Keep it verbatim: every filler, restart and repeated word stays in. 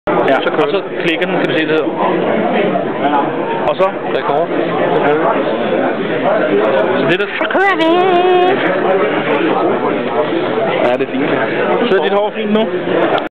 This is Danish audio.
Ja, så kører og så klikker den, kan du se det her. Og så rekord. Så det der, så kører det! Ja, det er fint. Så er dit hår fint nu?